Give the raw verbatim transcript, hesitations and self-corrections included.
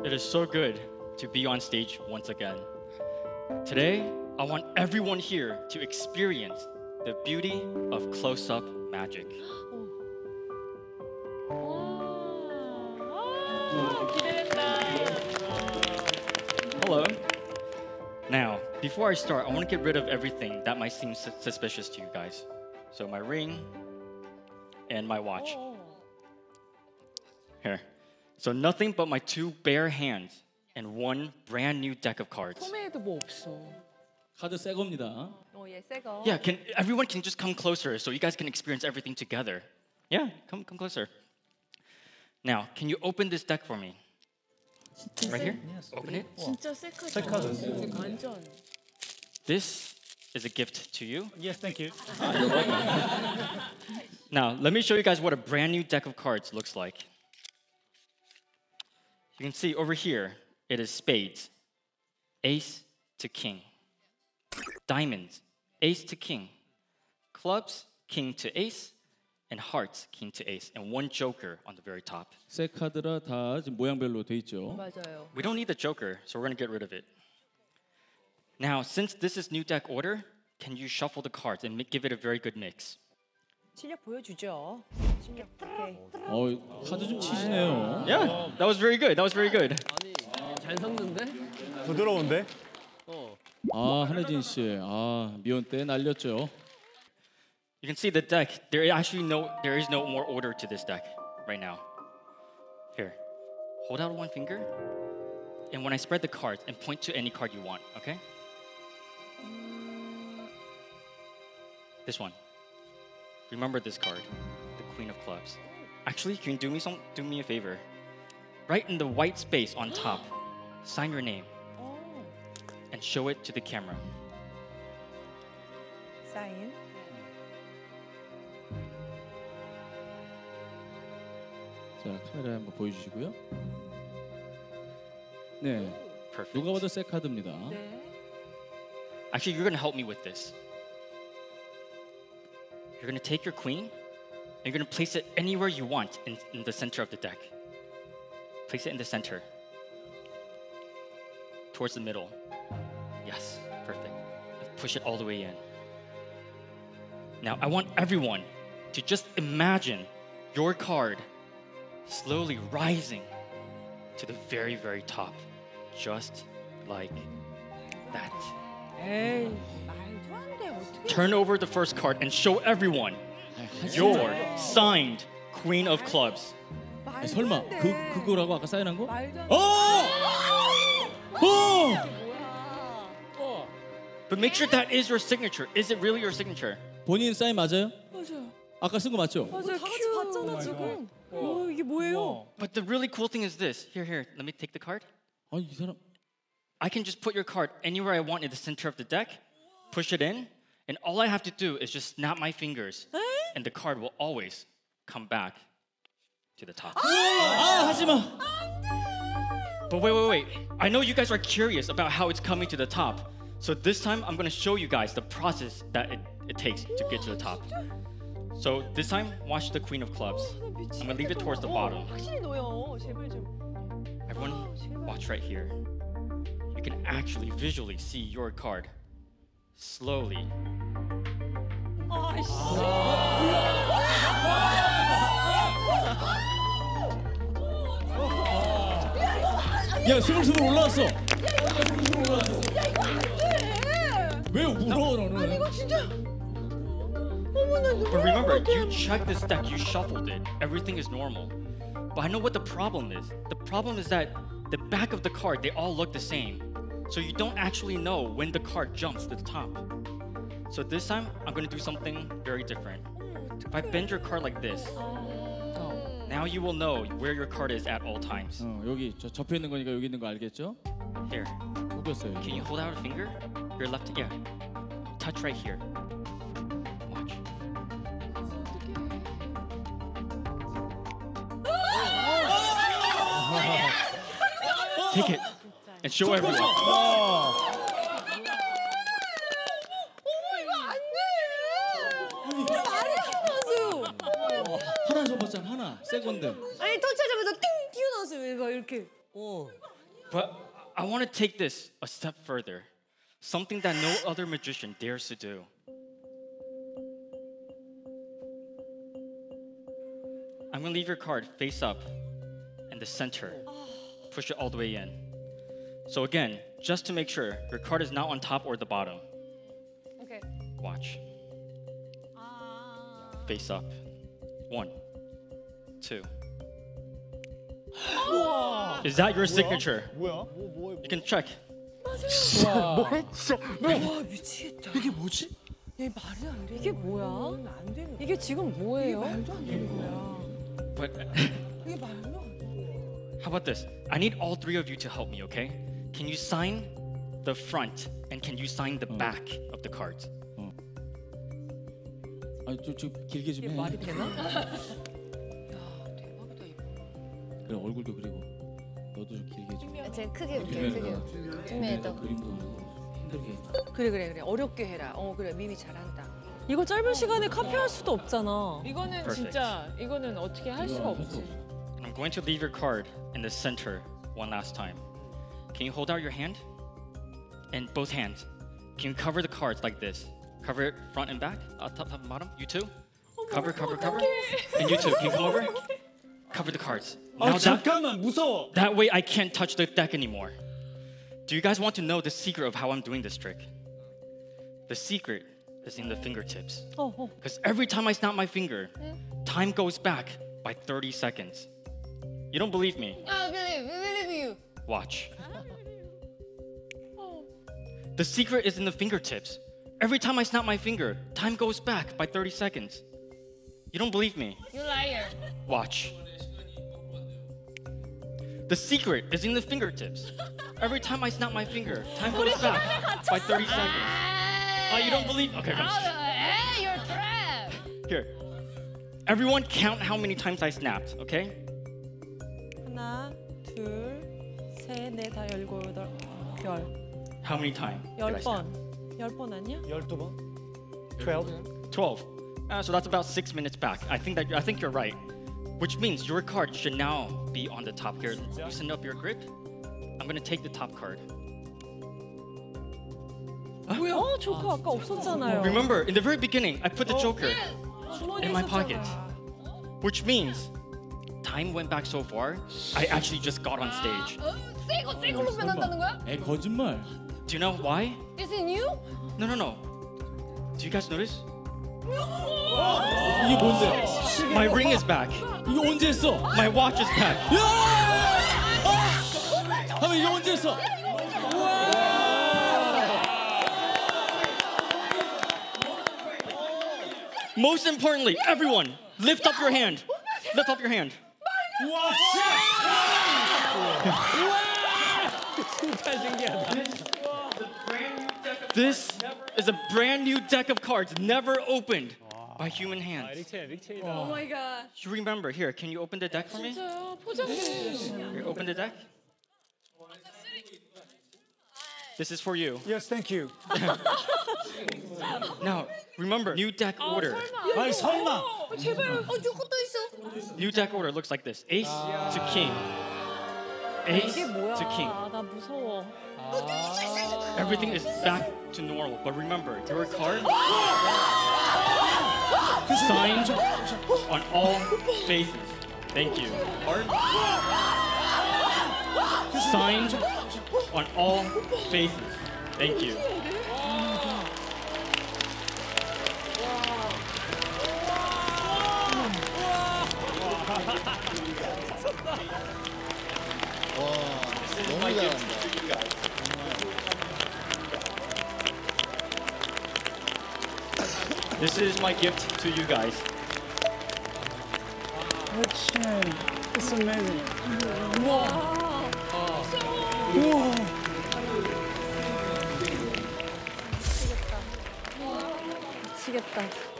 It is so good to be on stage once again. Today, I want everyone here to experience the beauty of close-up magic. Hello. Now, before I start, I want to get rid of everything that might seem sus suspicious to you guys. So my ring and my watch. Here. So nothing but my two bare hands and one brand new deck of cards. 소매에도 뭐 없어. 카드 새 겁니다. 어, 얘 새 거. Yeah, can everyone can just come closer so you guys can experience everything together. Yeah, come come closer. Now, can you open this deck for me? Right here? Yes. Open it. 진짜 새 카드. 새 카드. 완전. This is a gift to you. Yes, thank you. Now, let me show you guys what a brand new deck of cards looks like. You can see over here, it is spades, ace to king, diamonds, ace to king, clubs, king to ace, and hearts, king to ace, and one joker on the very top. 새 카드라 다 지금 모양별로 돼 있죠. 맞아요. We don't need the joker, so we're gonna get rid of it. Now, since this is new deck order, can you shuffle the cards and make, give it a very good mix? 실력 보여주죠. 실력. 오케이. 어, 카드 좀 치시네요. Yeah, that was very good. That was very good. 잘 섞는데? 부드러운데? 아, 한혜진 씨, 아 미연 때 날렸죠. You can see the deck. There actually no, there is no more order to this deck right now. Here, hold out one finger, and when I spread the cards, and point to any card you want. Okay? This one. Remember this card, the Queen of Clubs. Actually, can you do me some, do me a favor? Right in the white space on top, sign your name and show it to the camera. 사인. 자, 카메라 한번 보여주시고요. 네, Perfect. 누가 봐도 새 카드입니다. 네. Actually, you're gonna help me with this. You're gonna take your queen, and you're gonna place it anywhere you want in, in the center of the deck. Place it in the center. Towards the middle. Yes, perfect. And push it all the way in. Now, I want everyone to just imagine your card slowly rising to the very, very top. Just like that. 에이, 말도 안 돼. 어떻게? Turn over the first card and show everyone your signed Queen of Clubs. 아니, 설마 그 그거라고 아까 사인한 거? 말도 안 돼. 어! 어! 뭐야? But make sure that is your signature. Is it really your signature? 본인 사인 맞아요? 맞아요. 아까 쓴 거 맞죠? 맞아요. 다 같이 봤잖아 지금. 어, 이게 뭐예요? But the really cool thing is this. Here, here, let me take the card. 아니 이 사람 I can just put your card anywhere I want in the center of the deck, push it in, and all I have to do is just snap my fingers, and the card will always come back to the top. 아 하지 마. But wait, wait, wait. I know you guys are curious about how it's coming to the top. So this time, I'm going to show you guys the process that it, it takes to get to the top. So this time, watch the Queen of Clubs. I'm going to leave it towards the bottom. 확실히 넣어요. 제발 좀. Everyone, watch right here. You can actually visually see your card slowly. 야 스물스물 올라왔어. 왜 울어 너는? 이거 진짜. But remember, you checked this deck, you shuffled it. Everything is normal. But I know what the problem is. The problem is that the back of the card, they all look the same. So you don't actually know when the card jumps to the top. So this time, I'm going to do something very different. If I bend your card like this, now you will know where your card is at all times. 어, 여기 저 접혀 있는 거니까 여기 있는 거 알겠죠? Here, 구겼어요. can you hold out a finger? Your left, yeah. Touch right here. Watch. Take it and show everyone. 하나 접었잖아 하나. 세 건데. 아니 터치하자마자 띵 튀어나왔어요. 얘가 이렇게. 어. But I want to take this a step further. Something that no other magician dares to do. I'm gonna leave your card face up in the center. Push it all the way in. So again, just to make sure, your card is not on top or the bottom. 오케이. Watch. Face up. One, two. Is that your signature? 뭐야? You can check. 와 미치겠다. 이게 뭐지? 얘 말이 안 돼. 이게 뭐야? 안 되는. 이게 지금 뭐예요? 이게 말도 안 되는 거야. But 이게 말도 안 돼. how about this? I need all three of you to help me, okay? Can you sign the front and can you sign the back of the cards? 아니 좀, 좀 길게 좀 이게 해. 말이 되나? 야 대박이다 이거. 그래 얼굴도 그리고 너도 좀 길게 좀. 제가 크게 볼게요. 크게. 그림도 그림도 힘들게. 그래 그래 그래 어렵게 해라. 어 그래 미미 잘한다. 이거 짧은 시간에 카피할 수도 없잖아. 이거는 Perfect. 진짜 이거는 어떻게 할 수가 없지. I'm going to leave your card in the center one last time. Can you hold out your hand? And both hands. Can you cover the cards like this? Cover it front and back, uh, top, top, and bottom. You too. Cover, cover, cover. And you too. Can you come over? Cover the cards. 아 Now that, 잠깐만 무서워. that way I can't touch the deck anymore. Do you guys want to know the secret of how I'm doing this trick? The secret is in the fingertips. 어 어. Because every time I snap my finger, time goes back by thirty seconds. You don't believe me? 아, believe, believe you. Watch. The secret is in the fingertips. Every time I snap my finger, time goes back by thirty seconds. You don't believe me? You liar. Watch. The secret is in the fingertips. Every time I snap my finger, time goes back by thirty seconds. Oh, you don't believe? Okay, come. Hey, you're trapped. Here. Everyone count how many times I snapped, okay? 하나, 둘, 셋, 넷, 다 열고 여덟, 열, How many times? did I 열 snap? 번, 열 번 아니야? 열두 번. twelve. twelve. Uh, so that's about six minutes back. I think that I think you're right. Which means your card should now be on the top here. Loosen up your grip. I'm gonna take the top card. 뭐야? 어, 조커 아까 없었잖아요. Remember, in the very beginning, I put the Joker 주머니에 in my 있었잖아. pocket. Which means time went back so far, I actually just got on stage. 어, 새거 새걸로 변한다는 거야? 에 거짓말. Do you know why? Is it new? No, no, no. Do you guys notice? 이게 뭔데? My ring is back. 이거 언제 했어? My watch is back. 야! 하면 이거 언제 했어? Most importantly, everyone, lift up your hand. Lift up your hand. This is a brand new deck of cards, never opened by human hands. Oh my god. You remember, here, can you open the deck for me? 진짜요? 포장해. Here, open the deck. This is for you. Yes, thank you. Now, remember, new deck order. 아이 설마. 제발. 어, 저것도 있어. New deck order looks like this. Ace to king. Ace 이게 뭐야? to king. 나 무서워. Everything is back to normal. But remember, your card signed on all faces. Thank you. Card signed on all faces. Thank you. 너무 잘한다. This is my gift to you guys. It's amazing. 미치겠다.